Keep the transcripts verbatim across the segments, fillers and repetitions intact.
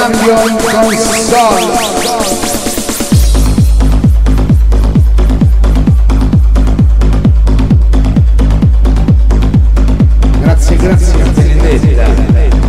cambio in console. Grazie, grazie a Benedetta.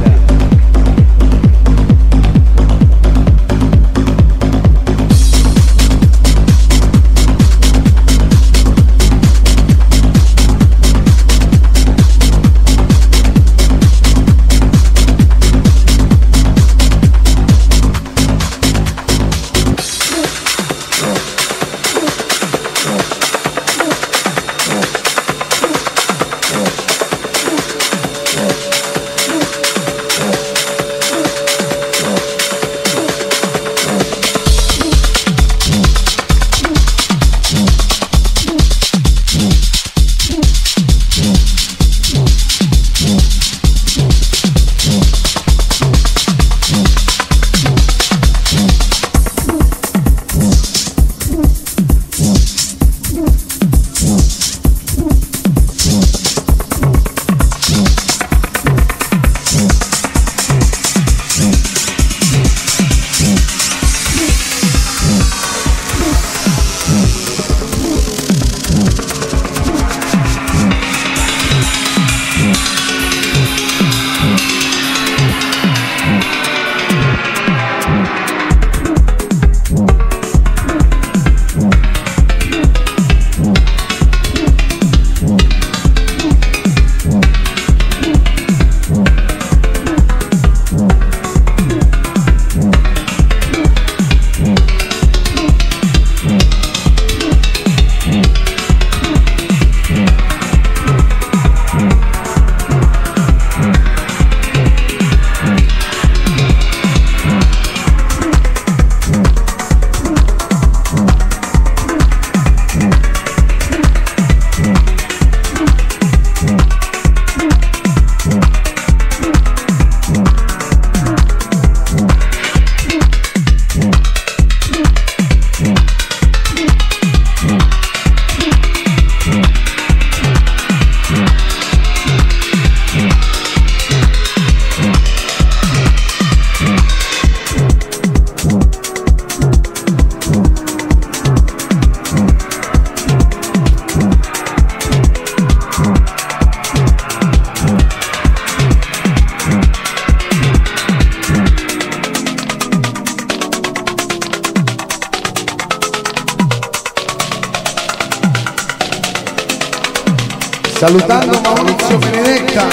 Salutando Maurizio Benedetta,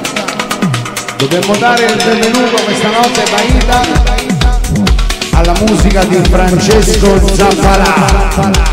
dobbiamo dare il benvenuto questa notte Baita alla musica di Francesco Zappalà.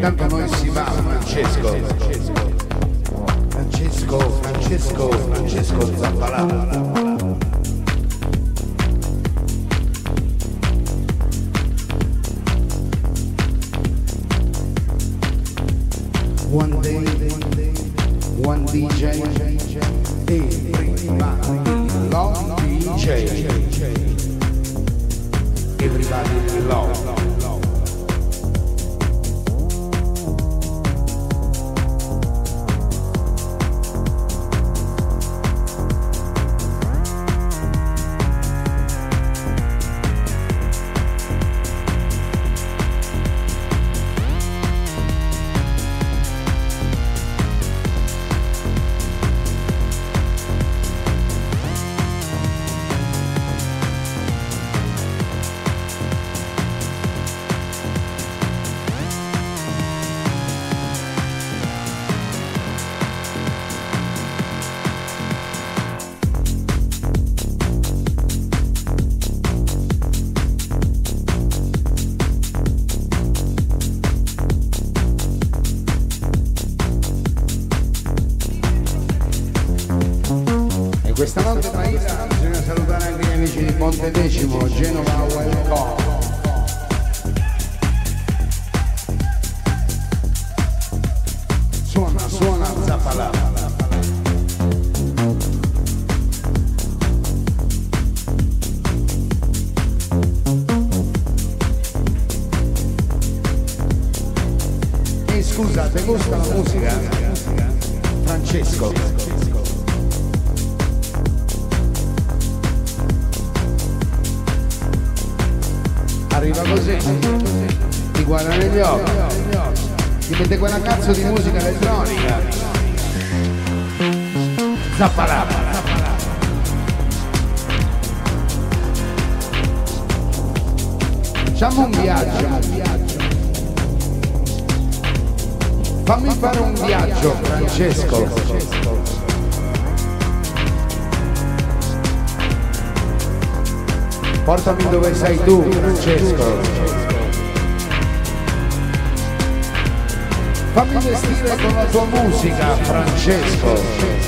intanto noi si va, Francesco. Francesco, Francesco, Francesco Zappalà. One day, one D J, everybody love D J, everybody love. Questa notte Maida bisogna salutare anche gli amici di Montedecimo, Genova, welcome. Suona, suona Zappalà. E scusa, ti gusta la musica? Francesco. Arriva così, ti guarda negli occhi, ti mette quella cazzo di musica elettronica. Zappalà. Facciamo un viaggio. Fammi fare un viaggio, Francesco. Portami dove sei tu, Francesco. Fammi vestire con la tua musica, Francesco.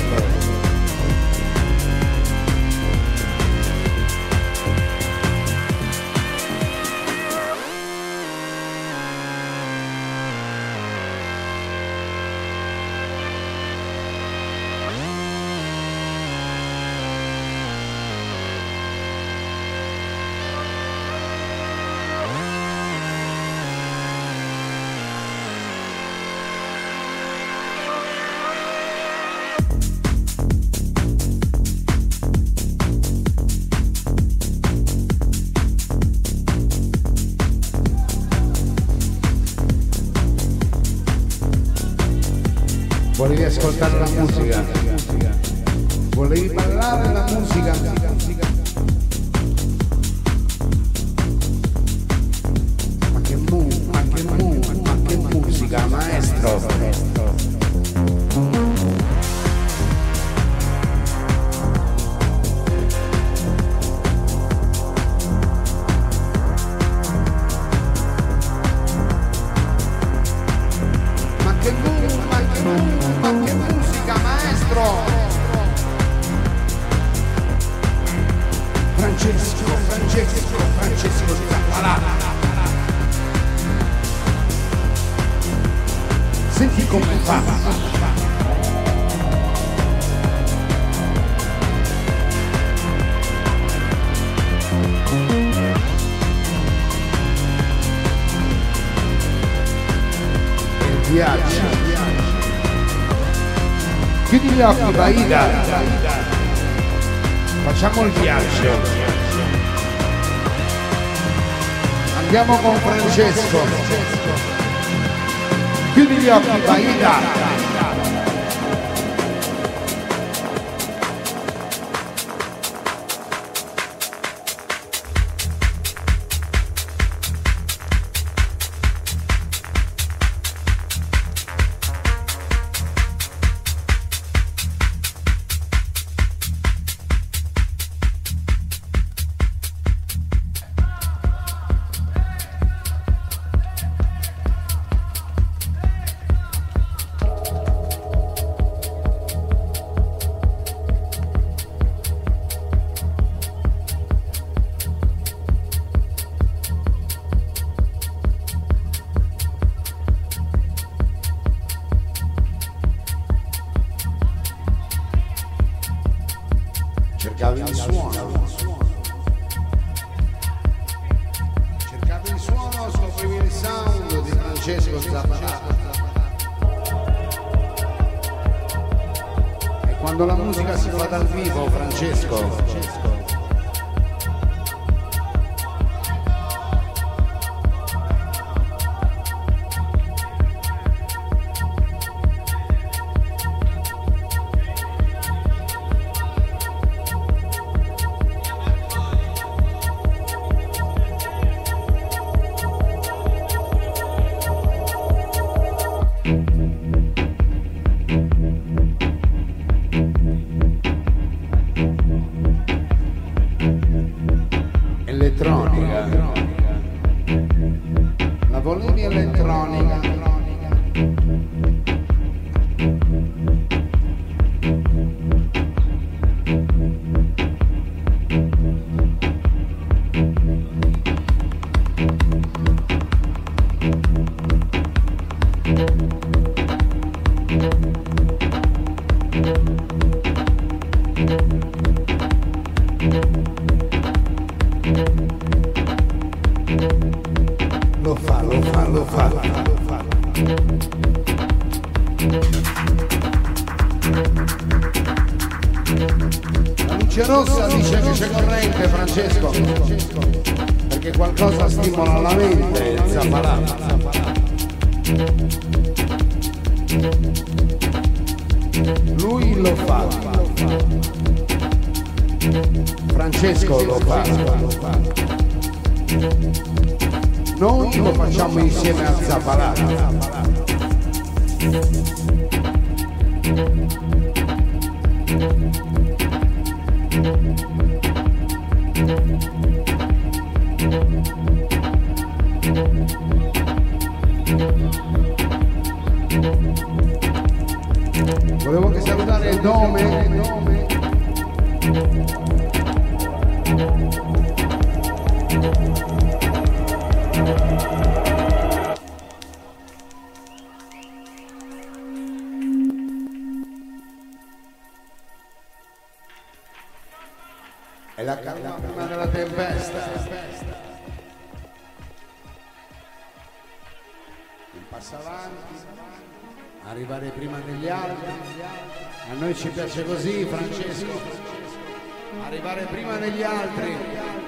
Volevi ascoltare la musica, volevi ballare la musica, ma che mu, ma che mu, ma che musica, maestro. Francesco, Francesco, Francesco Zappalà. Senti come fa. Il viaggio. Chiudi gli occhi, Baida. Facciamo il viaggio. Andiamo con Francesco. Chiudi gli occhi, Baida. Francesco Zappalà. E quando la musica si fa dal vivo, Francesco, elettronica, la volevi elettronica, lo fa, lo fa, lo fa, lo fa. La luce rossa dice che c'è corrente, Francesco, perché qualcosa stimola la mente, Zappalà. Lui lo fa, Francesco lo fa. Noi lo facciamo insieme a Zappalà. Volevo che salutare il nome, nome. È la calma prima della tempesta. Il passo avanti, arrivare prima degli altri. A noi ci piace così, Francesco. Arrivare prima degli altri.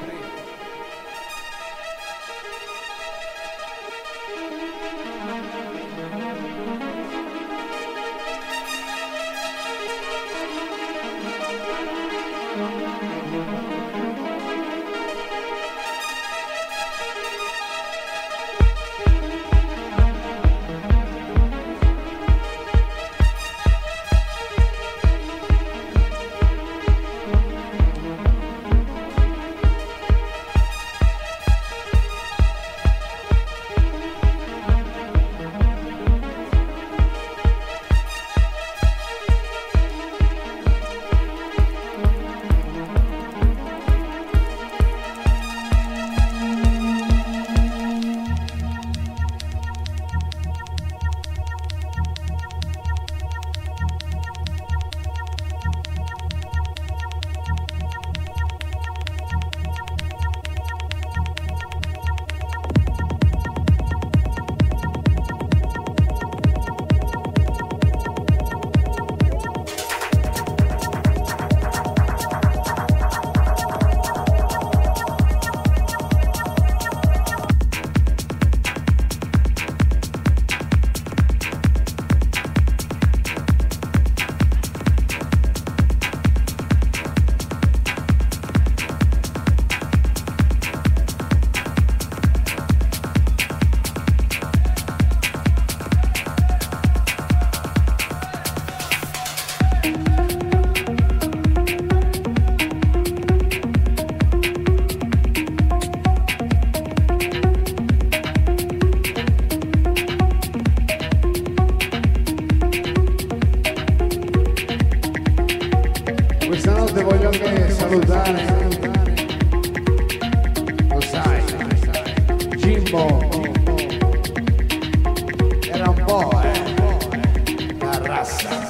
Voglio anche salutare, lo sai, Jimbo era un po' eh, la razza.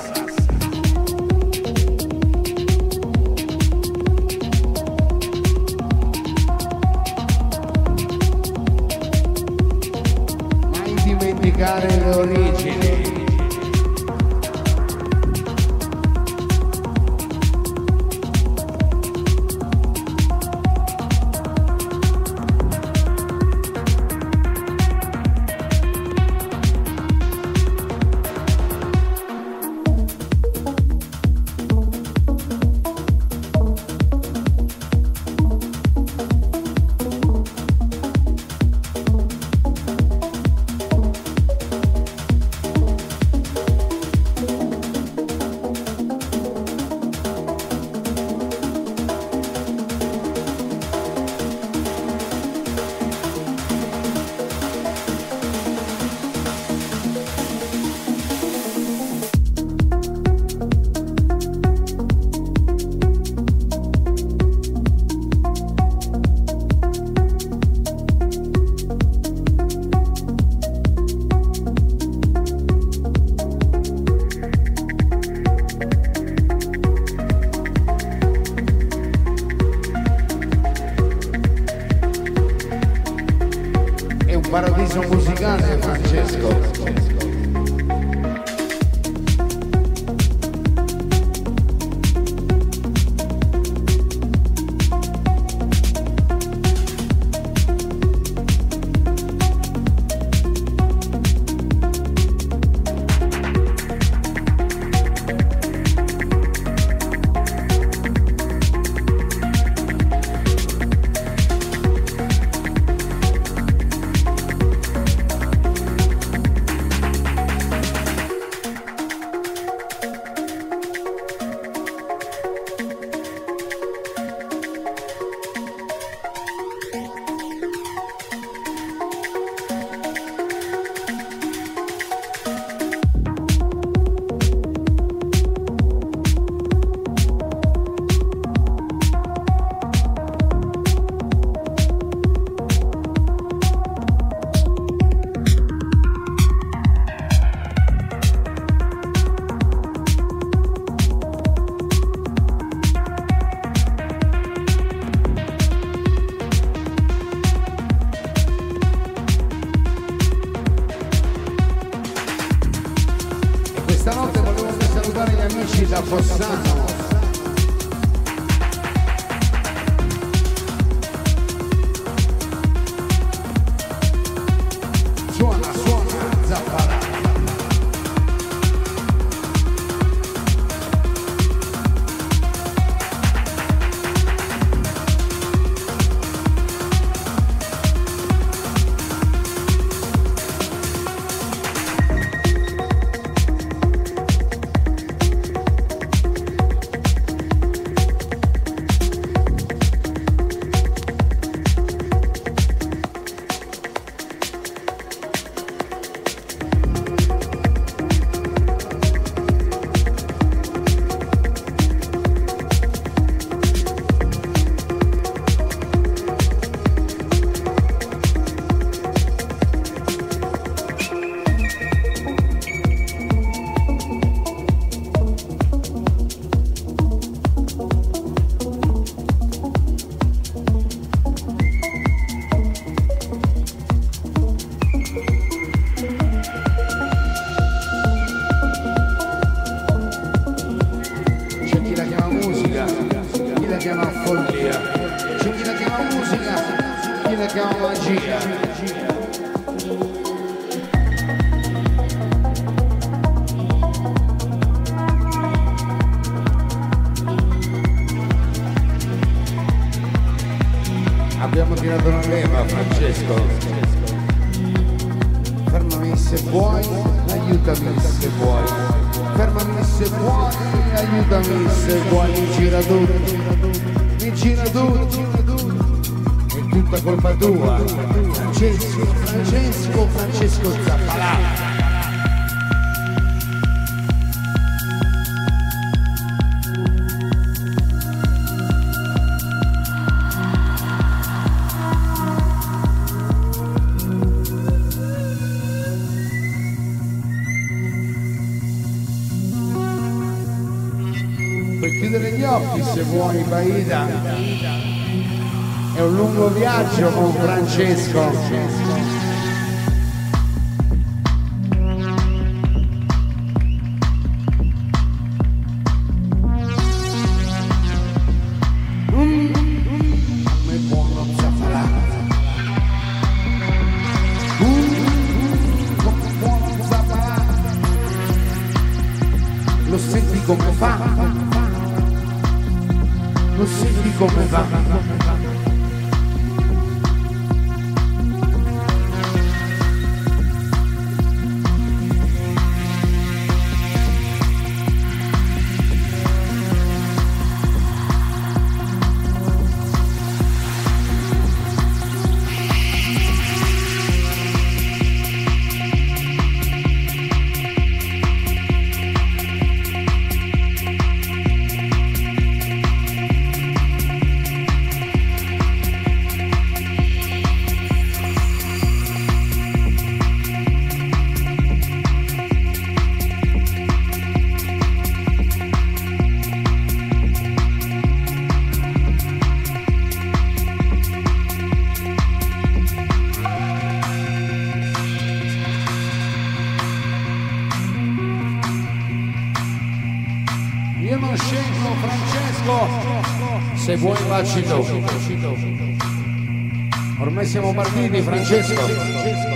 Mai dimenticato dimenticare le origini. Paradiso musicale, Francesco. Stanotte volevo salutare gli amici da Fossano. Suona, suona, Zappara. Chiama follia, c'è chi la chiama musica, chi la chiama magia. Abbiamo tirato una leva, Francesco. Fermami se vuoi, aiutami se vuoi. Fermami se vuoi, aiutami se vuoi. Mi gira tutto, mi gira tutto. È tutta colpa tua. Francesco, Francesco, Francesco Zappalà. Puoi chiudere gli occhi se vuoi, Baida. È un lungo viaggio con Francesco. come fa, lo senti come va. Io non scendo, Francesco, se vuoi vacci dopo. Ormai siamo partiti, Francesco.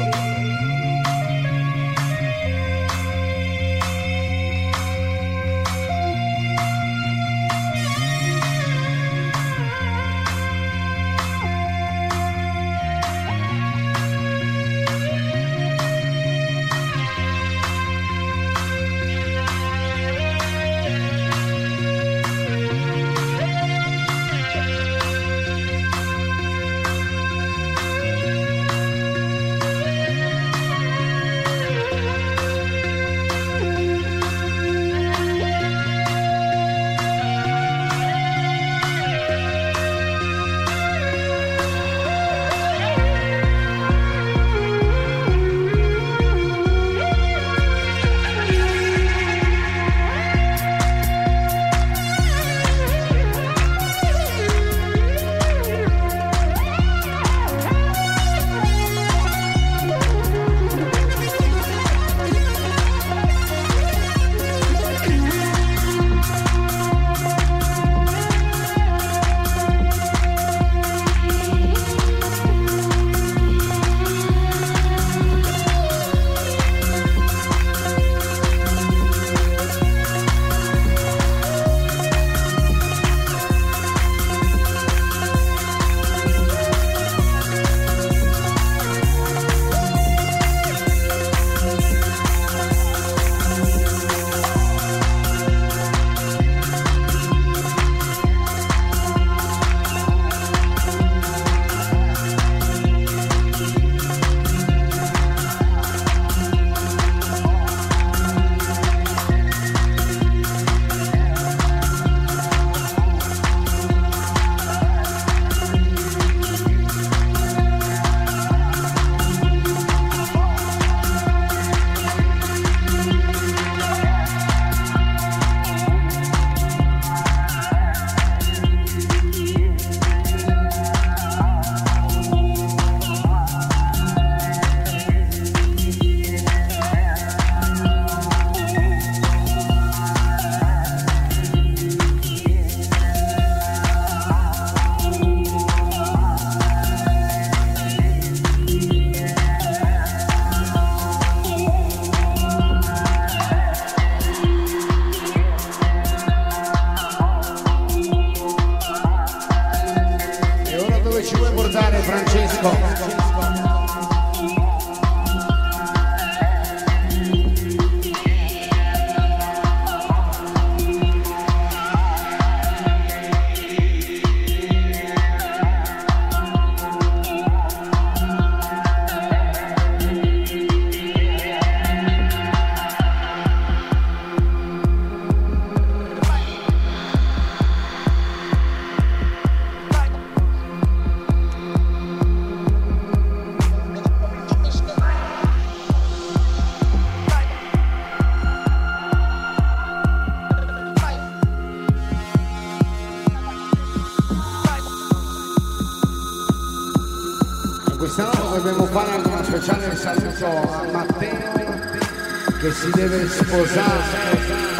Quest'anno dobbiamo fare anche una speciale saluto a Matteo che si deve sposare.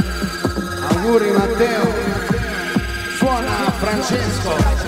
Auguri Matteo. Suona Francesco.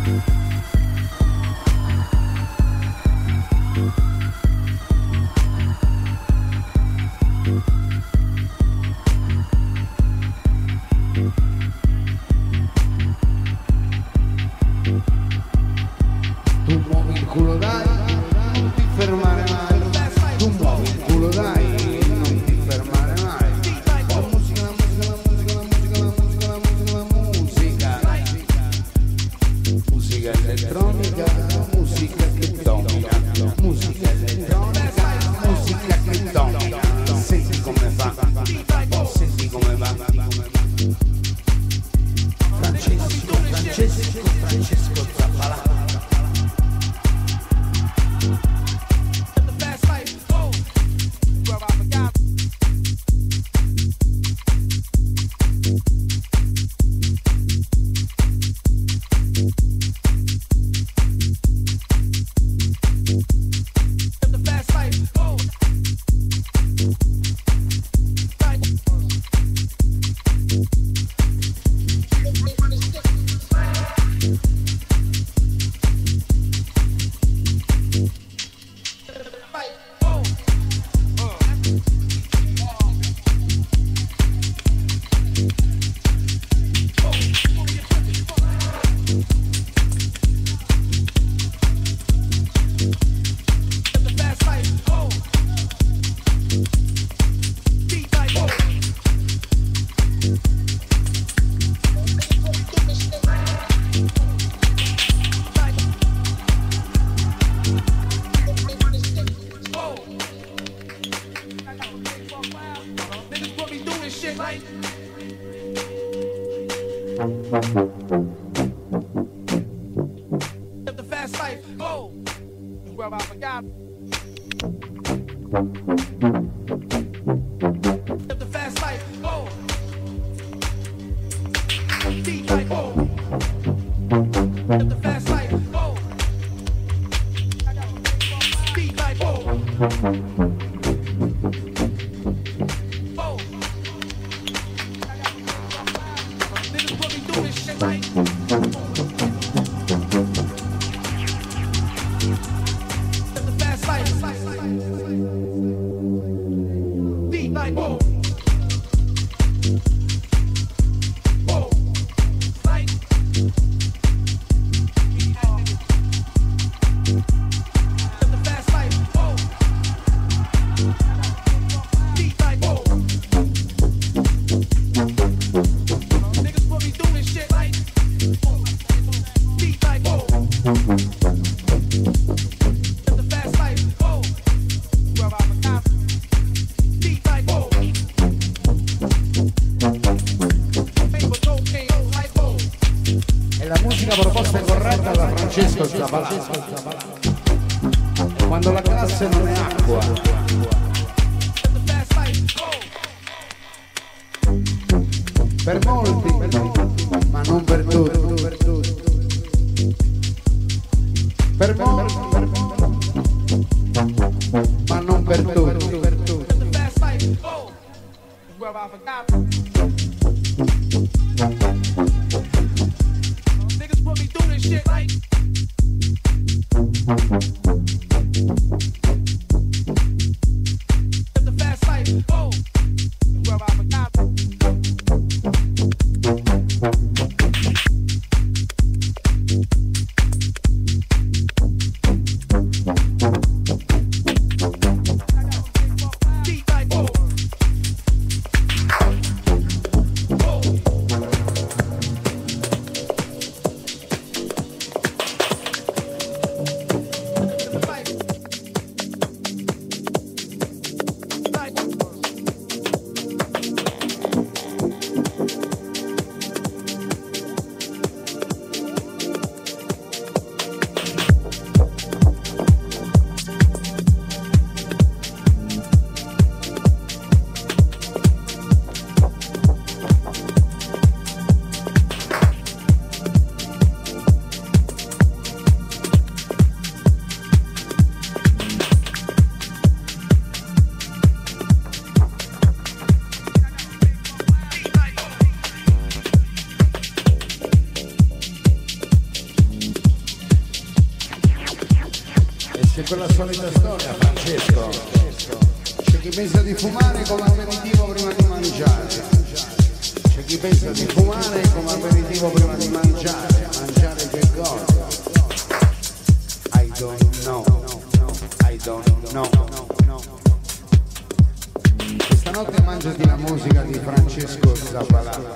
Quando la classe non è acqua, per molti, ma non per tutti, per molti, ma non per tutti. E se quella solita storia, Francesco, c'è chi pensa di fumare come aperitivo prima di mangiare, c'è chi pensa di fumare come aperitivo prima di mangiare, mangiare che cosa? I don't know, I don't know. Questa notte mangiati la musica di Francesco Zappalà.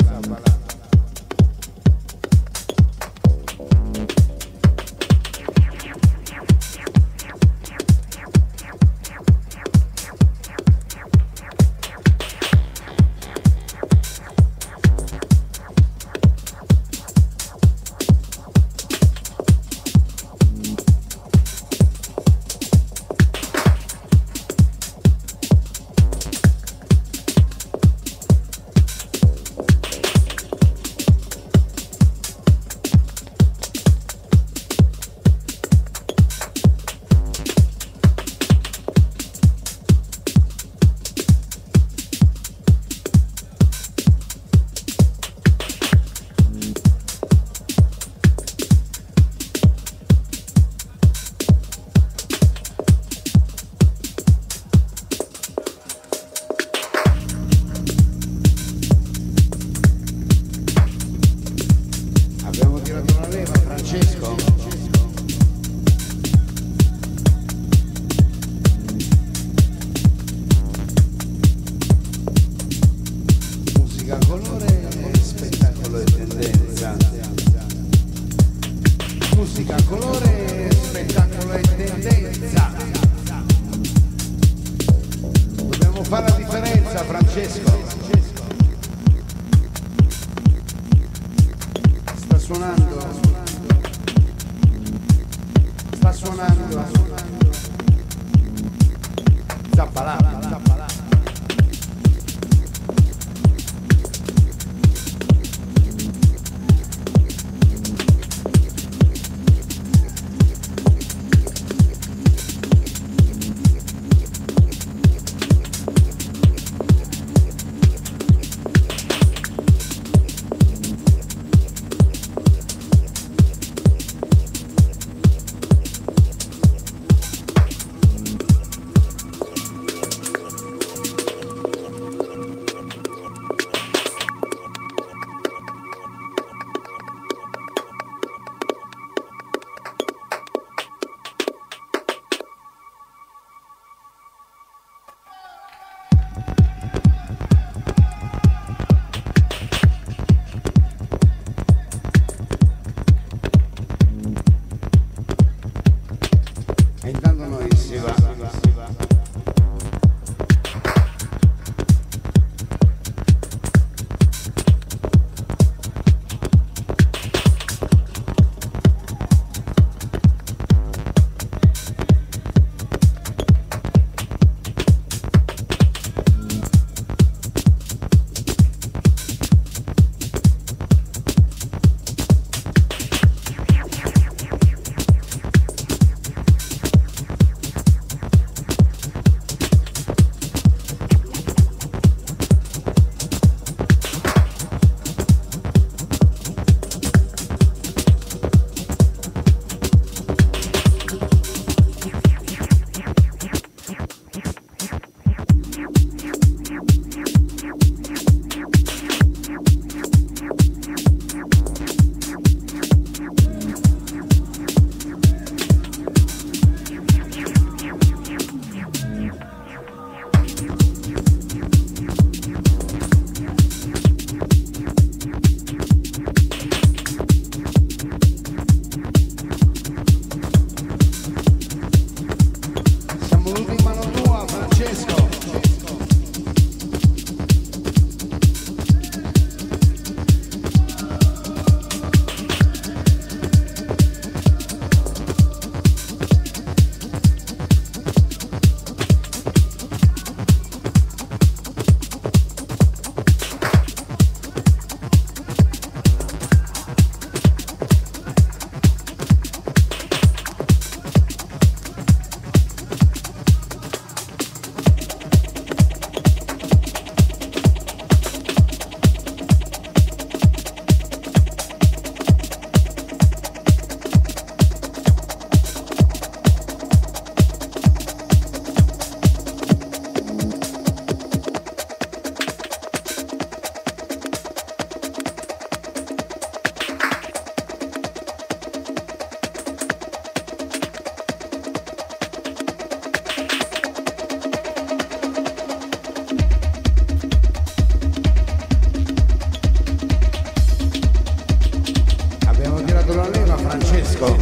Francesco.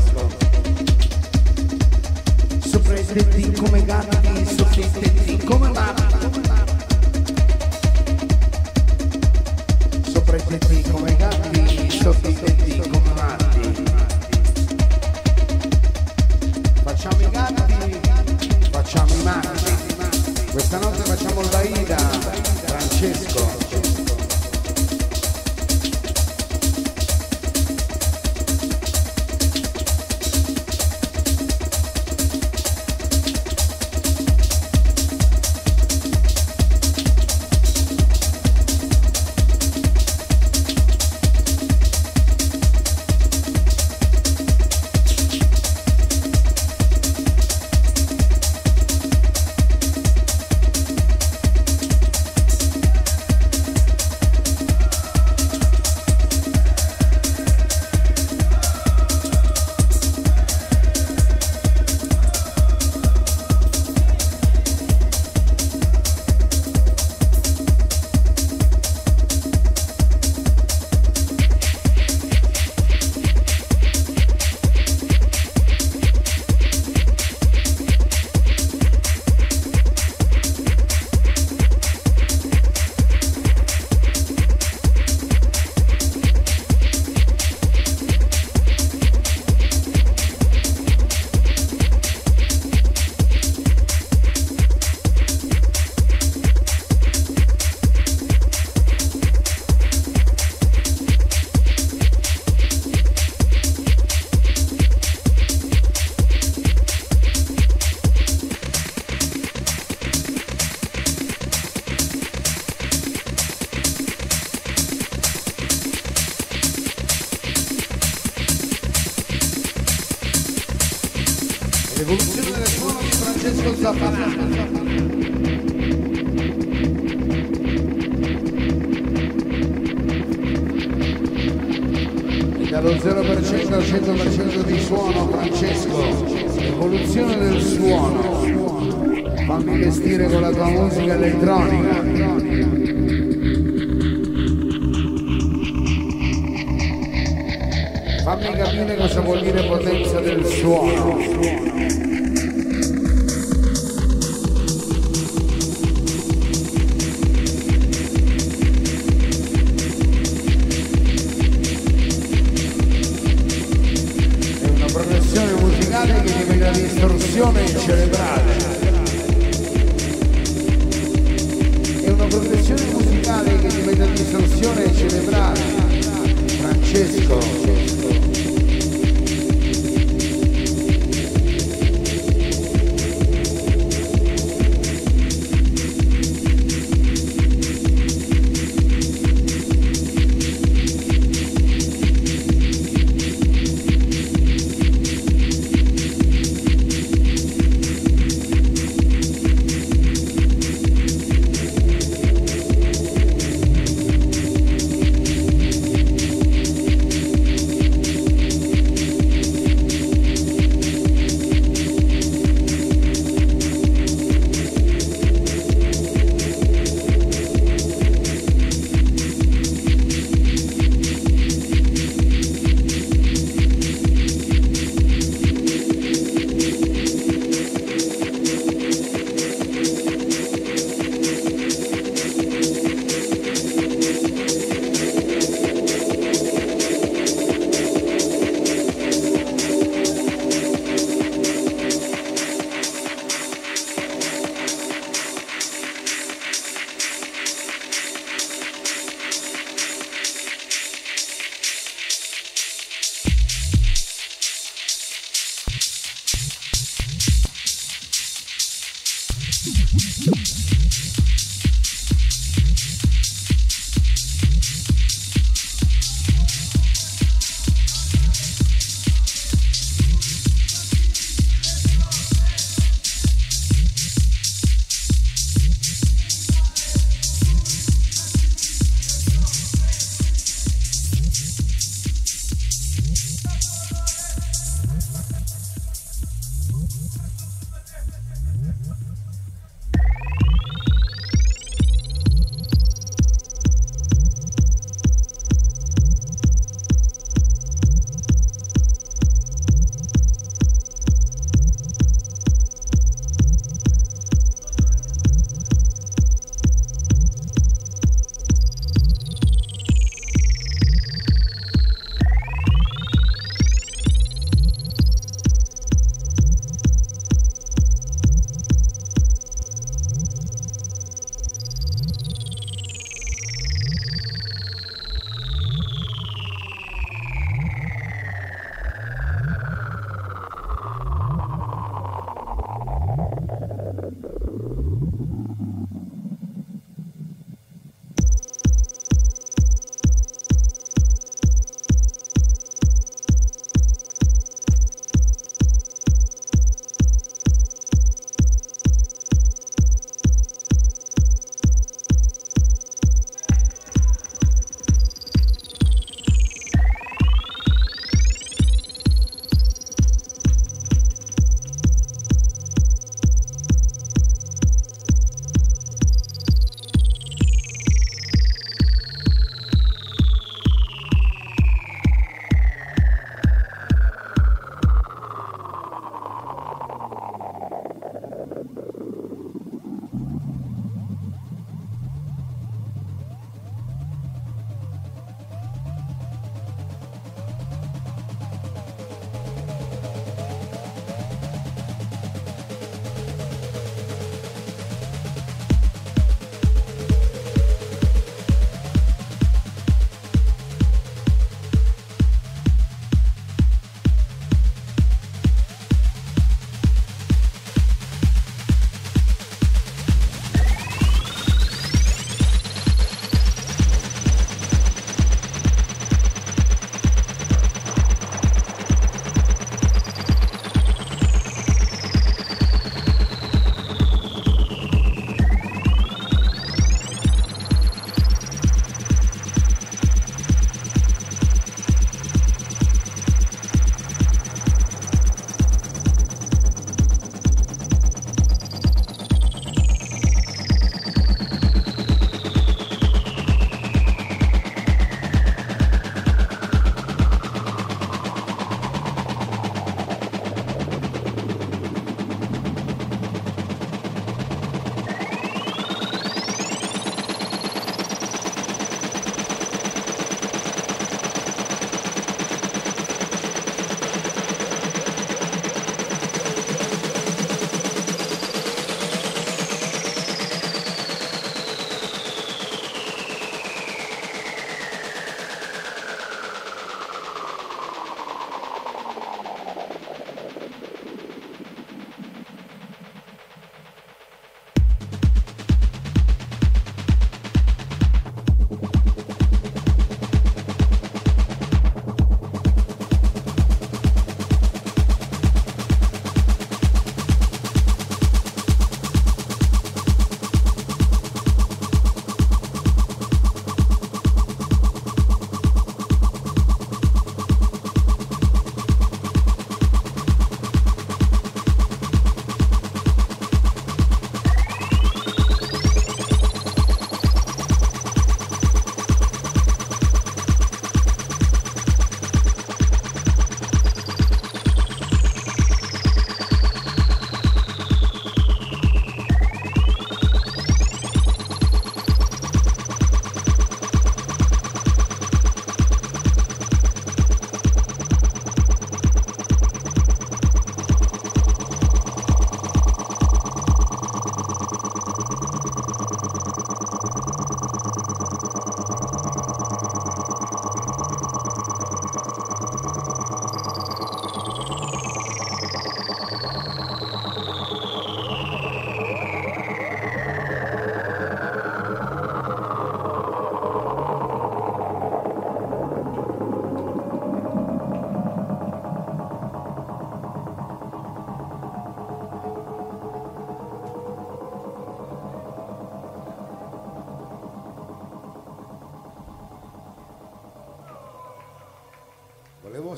Sopra i tetti come gatti, sotto i tetti come matti. Sopra i tetti come gatti, sotto i tetti come matti. Facciamo i gatti, facciamo i matti. Questa notte facciamo il Baida, Francesco. L'evoluzione del suono di Francesco Zappanato. E dallo zero per cento al cento per cento di suono, Francesco. L'evoluzione del suono. Fammi vestire con la tua musica elettronica. Fammi capire cosa vuol dire potenza del suono. È una progressione musicale che diventa distorsione cerebrale. È una progressione musicale che diventa distorsione cerebrale. Francesco.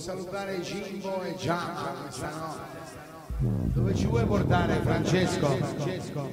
salutare Jimbo e Gianna questa notte. Dove ci vuoi portare, Francesco? Francesco?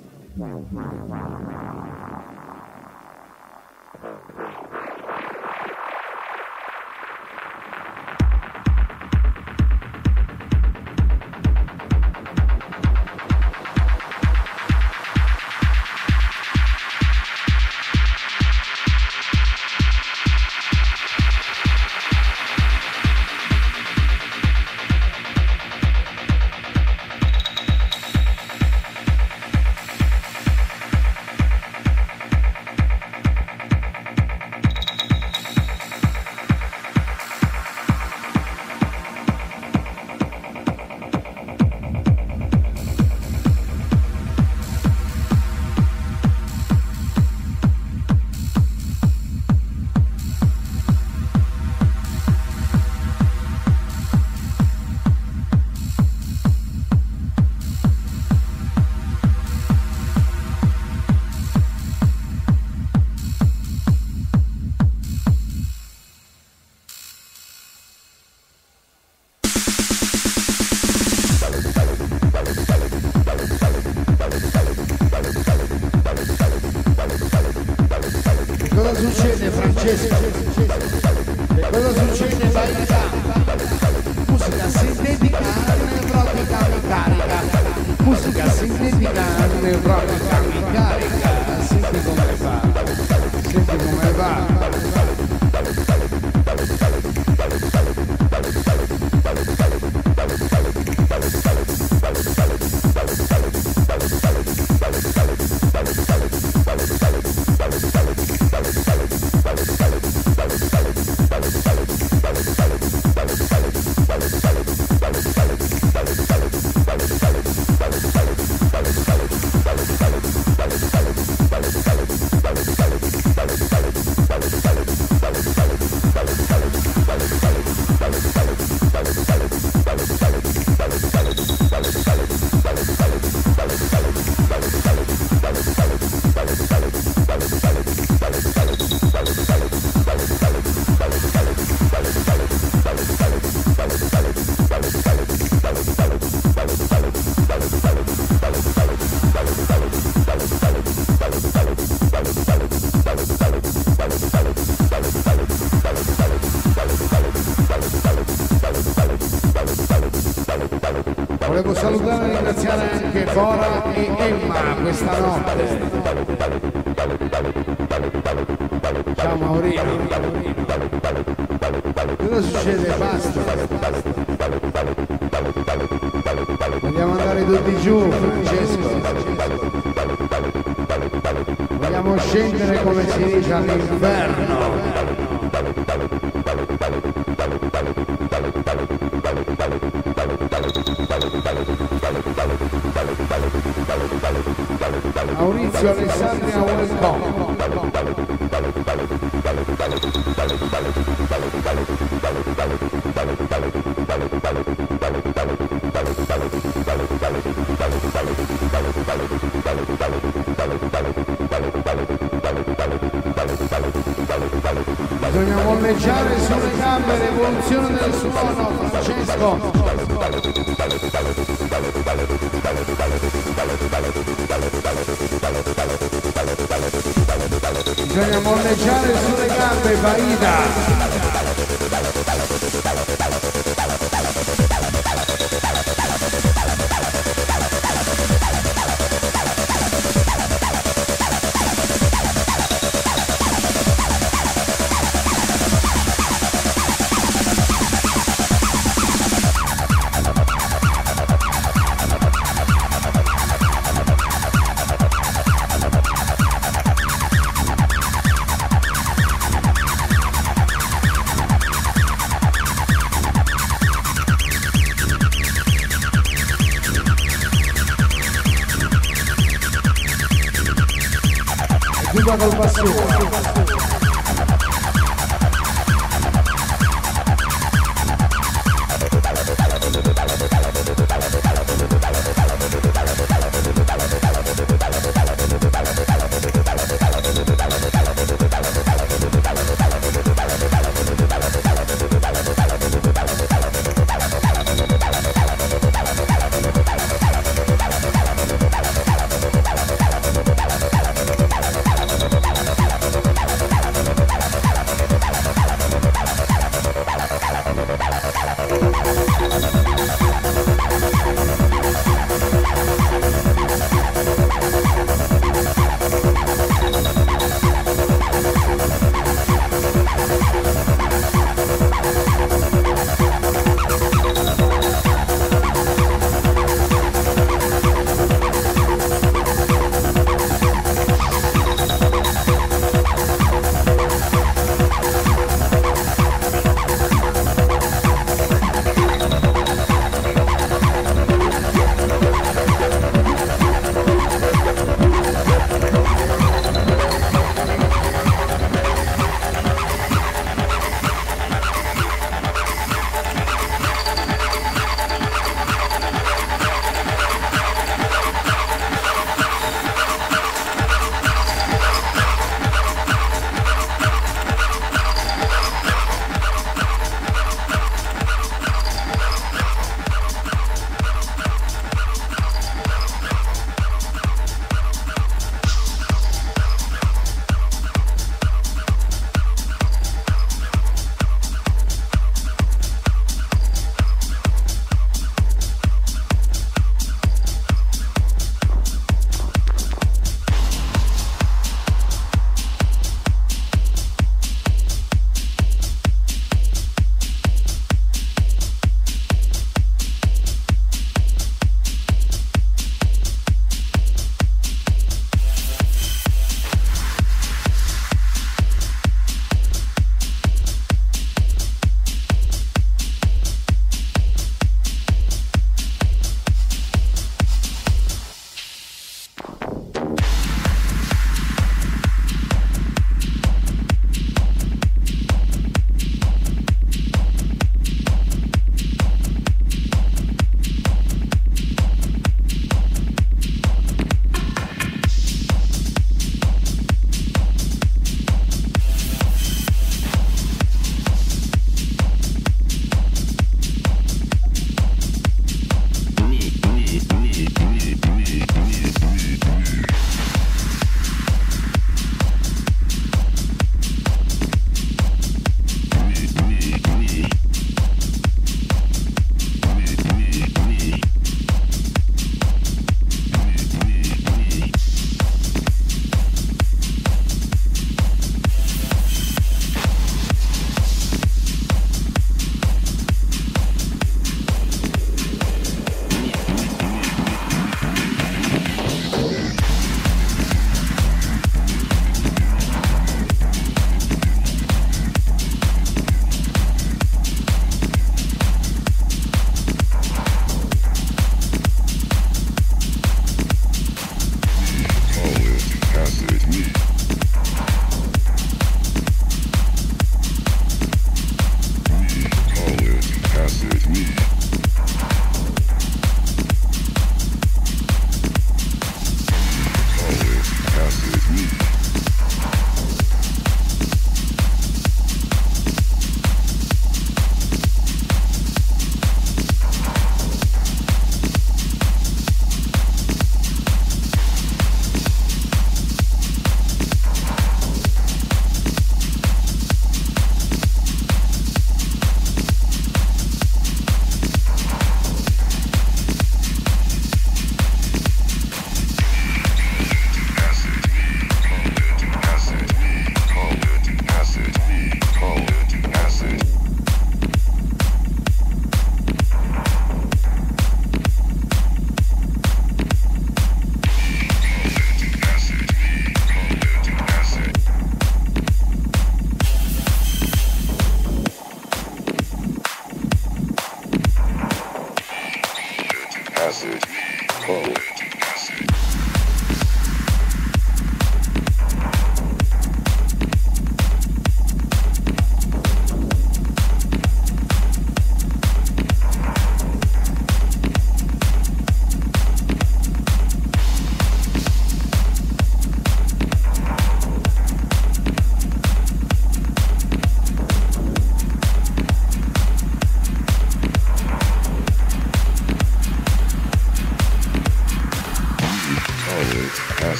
Cosa succede, Francesco? Che cosa succede, Baita? Musica sintetica neurotica mi carica. Musica sintetica neurotica mi carica. Senti come va, senti come va. Volevo salutare e ringraziare anche Bora e Emma questa notte. Ciao Maurino. Cosa succede? Basta. Vogliamo andare tutti giù, Francesco. Vogliamo scendere, come si dice, all'inferno. Maurizio Alessandria, welcome. Bisogna molleggiare sulle gambe, l'evoluzione del suono, Francesco. Bisogna molleggiare sulle gambe, Baida. Col basso.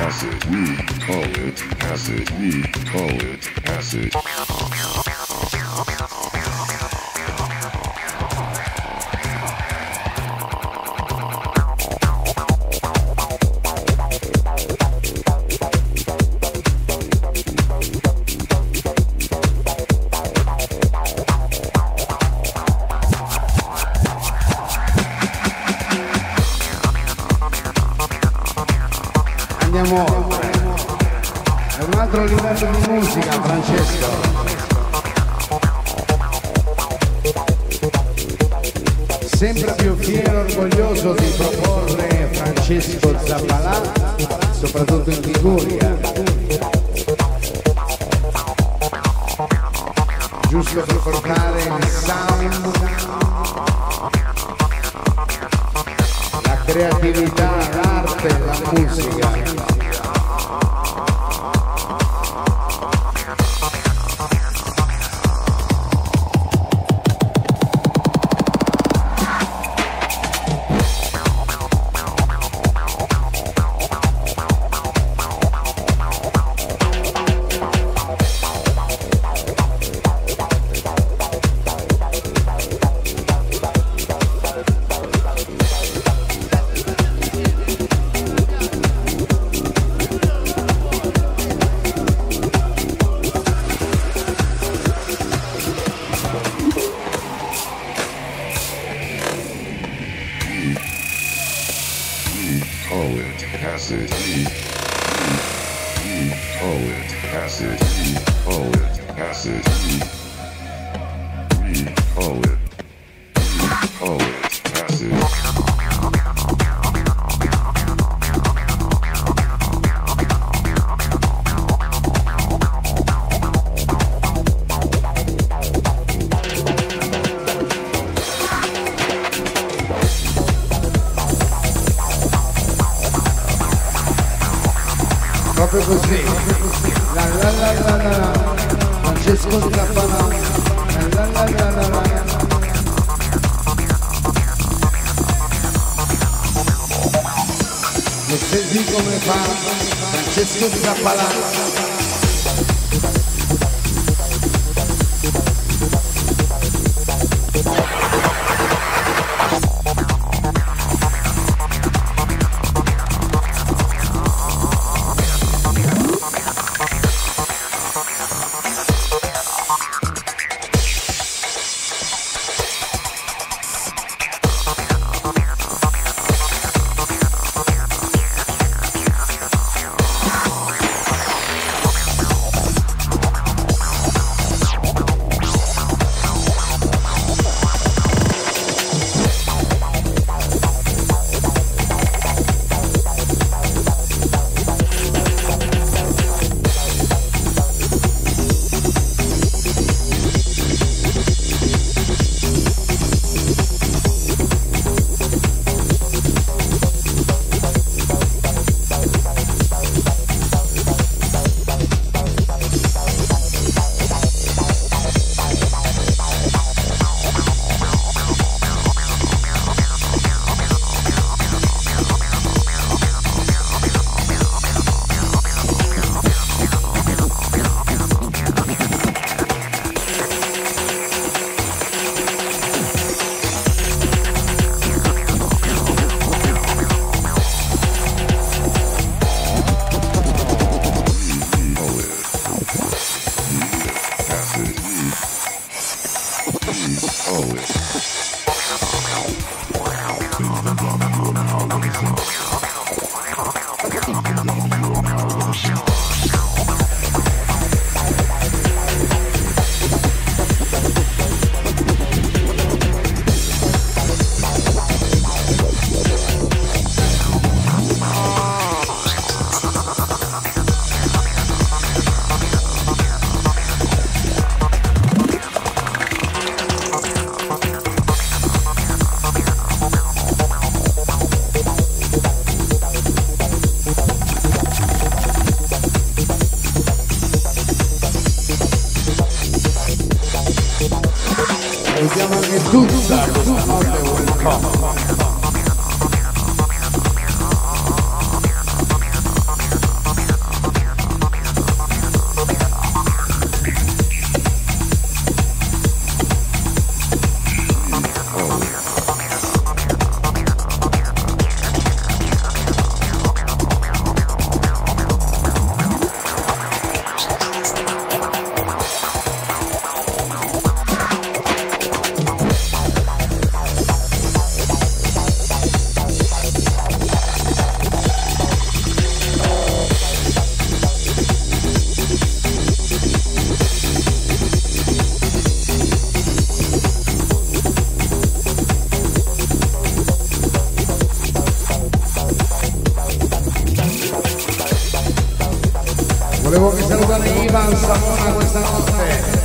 acid. We call it acid. We call it acid. Andiamo a un altro livello di musica, Francesco. Sempre più fiero e orgoglioso di proporre Francesco Zappalà, soprattutto in Liguria. Giusto per portare il sound, la creatività, l'arte, la musica. Acid. We, we, we call it acid. We call it acid. We, we call it. We call it acid. Proprio così, la la la la la la, Francesco Zappalà, la la la la la la. E senti come fa Francesco Zappalà. Vediamo che tutta questa notte welcome. Volevo che salutare Ivan Samona questa notte.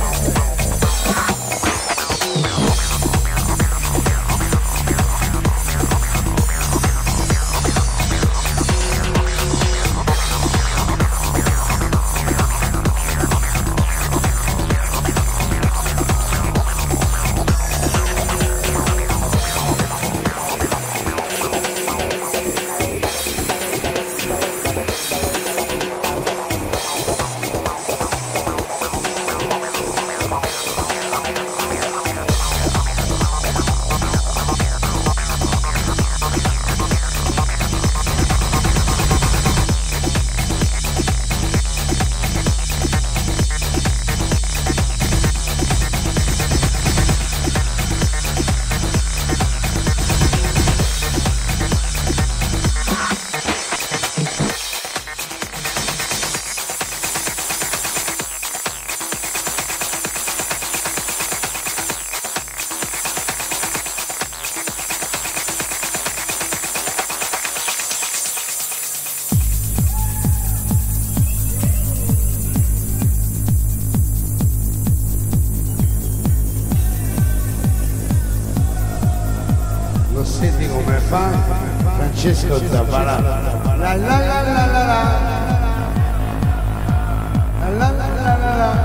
Senti come fa Francesco Zavala. La la la la la la. La la la la la la.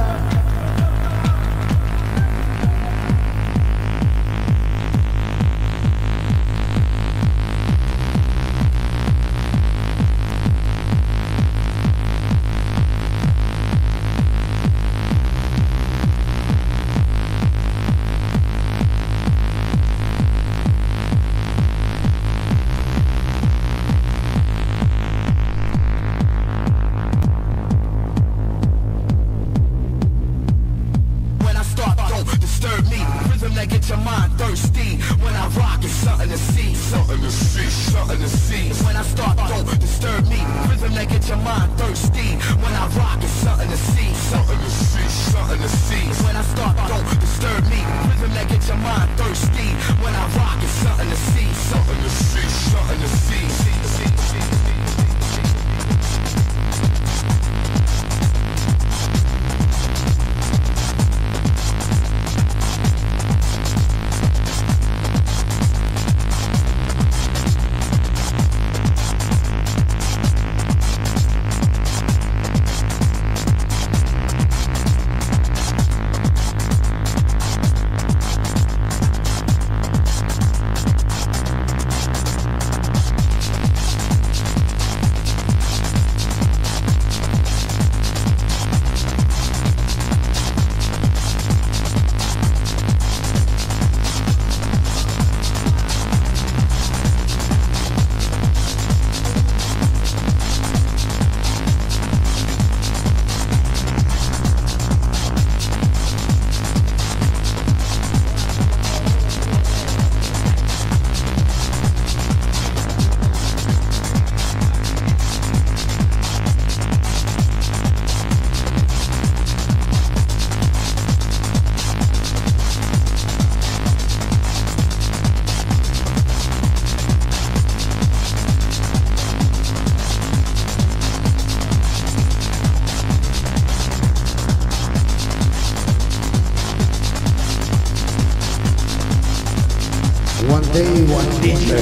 One D J.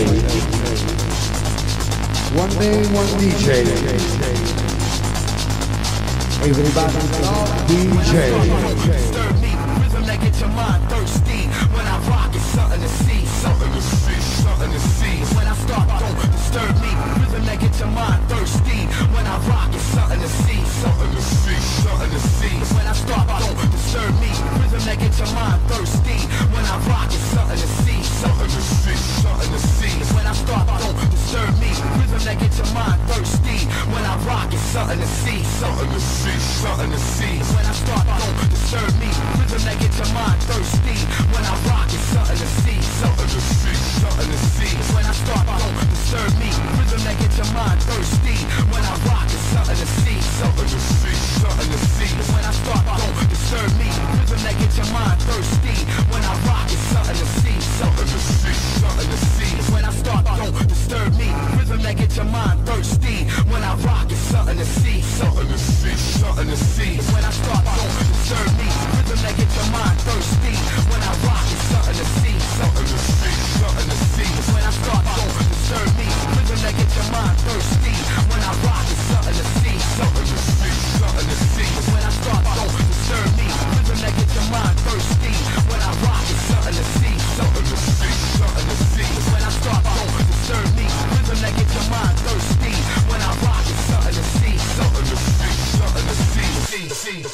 One day, one D J. Everybody love D J. Disturb me, rhythm that get your mind thirsty. When I rock, it's something to see, something to see, something to see. When I start, don't disturb me, rhythm that get your mind thirsty. When I rock, it's something to see, something to see, something to see. When I start, don't disturb me, rhythm that get your mind thirsty. When I rock, it's something to see, something to see, something to see. When I start, don't disturb me, rhythm that get your mind thirsty. When I rock, it's something to see, something to see, something to see. When I start, don't disturb me, rhythm that get your mind thirsty. When I rock, it's something to see, something to see, something to see. When I start, don't disturb me, rhythm that get your mind thirsty. When I rock, it's something to see, something to see, something to see. When I start, don't disturb me, rhythm that get your mind thirsty. When I rock, it's something to see, something to see, something to see. When I start, don't disturb me, rhythm that get your mind thirsty. When I rock, it's something to see, something to see.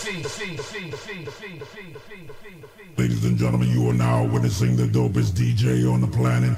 Ladies and gentlemen, you are now witnessing the dopest D J on the planet.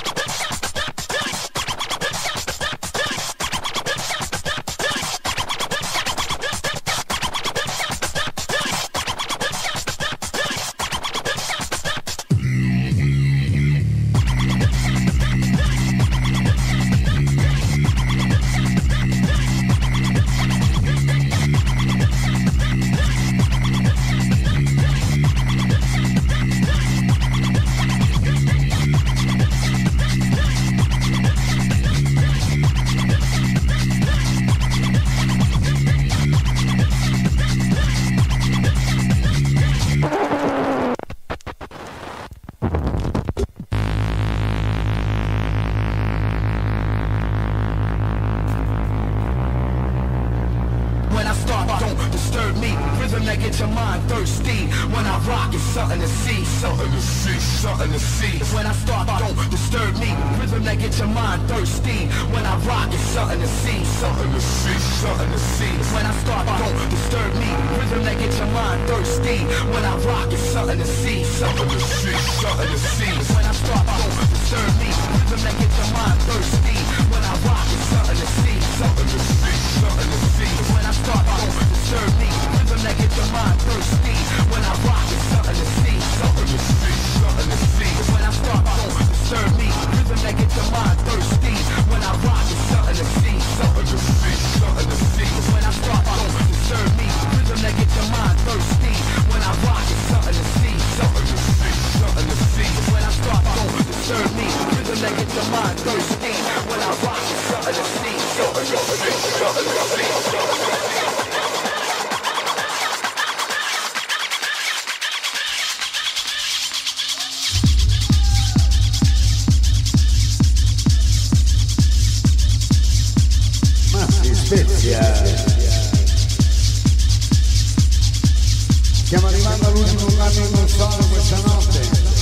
Stiamo arrivando all'ultimo anno in non solo questa notte.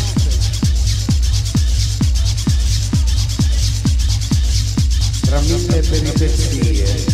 Tra mille peripezie.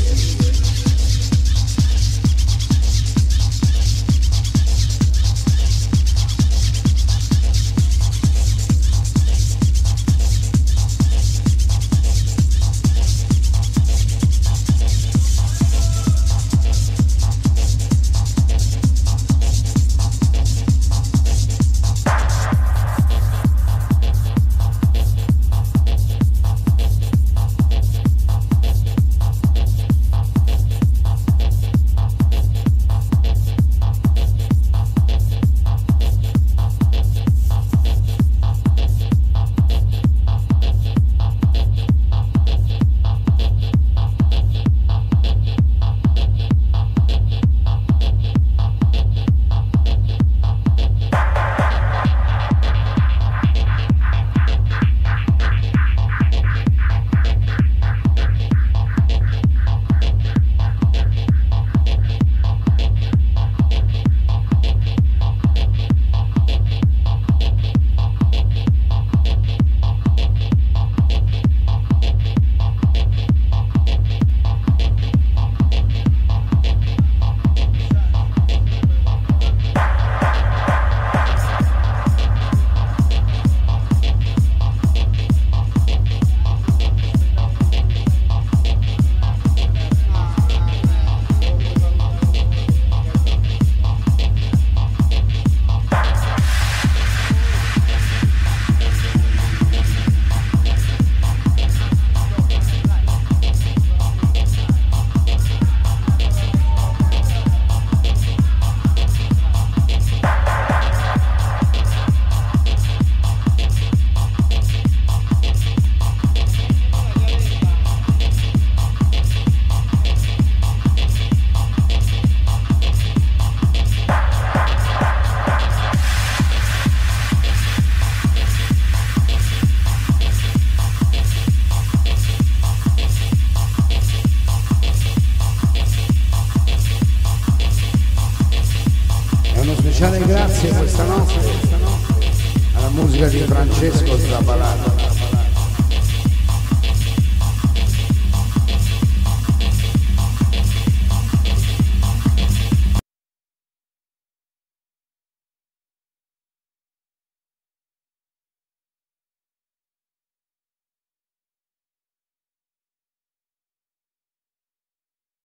Grazie questa notte alla musica di Francesco Zabalata.